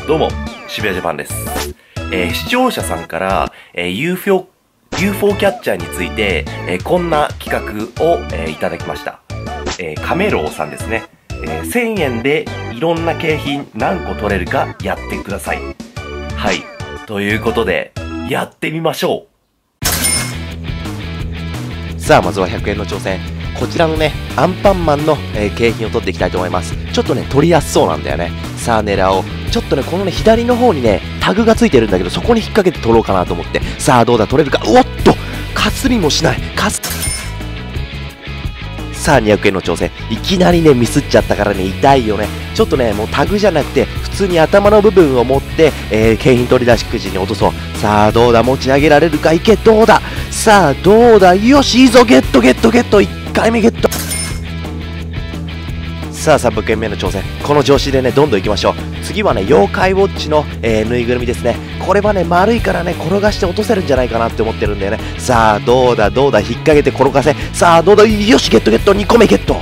どうも、渋谷ジャパンです。視聴者さんから、UFO キャッチャーについて、こんな企画を、いただきました。カメロウさんですね。1000円でいろんな景品何個取れるかやってください。はい。ということで、やってみましょう。さあ、まずは100円の挑戦。こちらのね、アンパンマンの、景品を取っていきたいと思います。ちょっとね、取りやすそうなんだよね。さあ、狙おう。ちょっとね、このね、左の方にね、タグがついてるんだけど、そこに引っ掛けて取ろうかなと思って。さあ、どうだ、取れるか。おっとかすりもしない。さあ、200円の挑戦。いきなりね、ミスっちゃったからね、痛いよね。ちょっとね、もうタグじゃなくて、普通に頭の部分を持って、景品取り出しくじに落とそう。さあ、どうだ、持ち上げられるか。いけ、どうだ。さあ、どうだ。よし、いいぞ、ゲット。1回目ゲット。さあ、300円目の挑戦。この調子でね、どんどん行きましょう。次はね、妖怪ウォッチの、ぬいぐるみですね。これはね、丸いからね、転がして落とせるんじゃないかなって思ってるんだよね。さあ、どうだ、引っ掛けて転がせ。さあ、どうだ、よし、ゲット、2個目ゲット。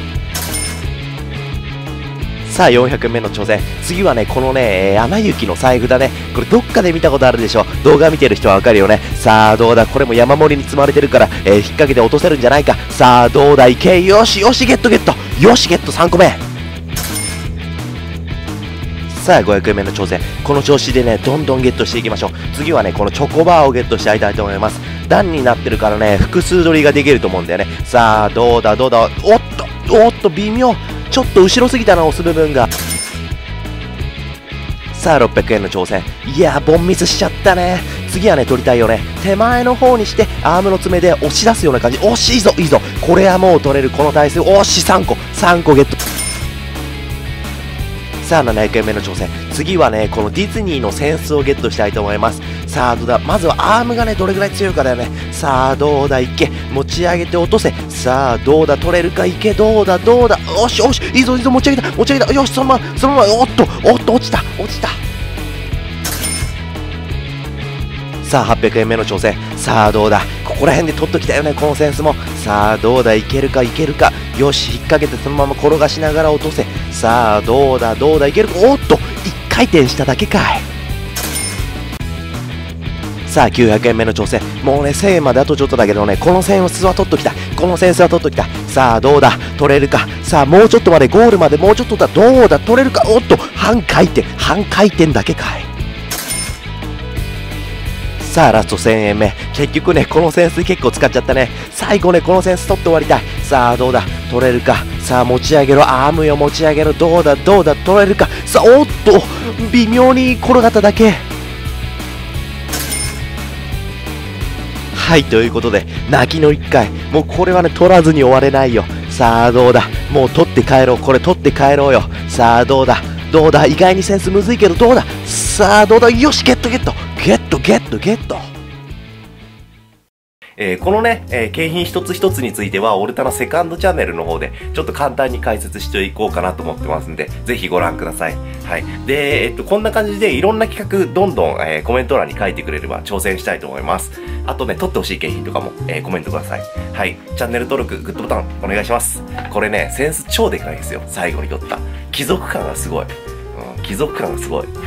さあ、400円目の挑戦。次はね、このね、アナ雪の財布だね。これどっかで見たことあるでしょ。動画見てる人はわかるよね。さあ、どうだ、これも山盛りに積まれてるから、引っ掛けて落とせるんじゃないか。さあ、どうだ、いけ、よし、ゲット。よし、ゲット、3個目。さあ、500円目の挑戦。この調子でね、どんどんゲットしていきましょう。次はね、このチョコバーをゲットしていきたいと思います。段になってるからね、複数取りができると思うんだよね。さあ、どうだ、おっと、微妙。ちょっと後ろすぎたな、押す部分が。さあ、600円の挑戦。いやー、ボンミスしちゃったね。次はね、取りたいよね。手前の方にして、アームの爪で押し出すような感じ。惜しいぞ。これはもう取れる。この体勢。惜しい、3個ゲット。さあ、700円目の挑戦。次はね、このディズニーのセンスをゲットしたいと思います。さあ、どうだ。まずはアームがね、どれぐらい強いかだよね。さあ、どうだ、いけ。持ち上げて落とせ。さあ、どうだ、取れるか。いけ、どうだ。おし、いいぞ、持ち上げた。よし、そのまま、おっと、落ちた。さあ、800円目の挑戦。さあ、どうだ。ここら辺で取っときたよね、このセンスも。さあ、どうだ、いけるか。よし、引っ掛けてそのまま転がしながら落とせ。さあ、どうだ、いけるか。おっと、1回転しただけかい。さあ、900円目の挑戦。もうね、1000円まであとちょっとだけどね、このセンスは取っときたい。さあ、どうだ、取れるか。さあ、もうちょっとまで、ゴールまでもうちょっとだ。どうだ、取れるか。おっと、半回転だけかい。さあ、ラスト1000円目。結局ね、このセンス結構使っちゃったね。最後ね、このセンス取って終わりたい。さあ、どうだ、取れるか。さあ、持ち上げろ。アームよ、持ち上げろ。どうだ、取れるか。さあ、おっと、微妙に転がっただけ。はい、ということで、泣きの1回。もうこれはね、取らずに終われないよ。さあ、どうだ、もう取って帰ろう。これ取って帰ろうよ。さあ、どうだ、意外にセンスむずいけど、どうだ。さあ、どうだ、よし、ゲット。 このね、景品一つ一つについては、オルタナセカンドチャンネルの方で、ちょっと簡単に解説していこうかなと思ってますんで、ぜひご覧ください。はい。で、こんな感じでいろんな企画、どんどん、コメント欄に書いてくれれば挑戦したいと思います。あとね、撮ってほしい景品とかも、コメントください。はい。チャンネル登録、グッドボタン、お願いします。これね、センス超でかいですよ。最後に撮った。貴族感がすごい。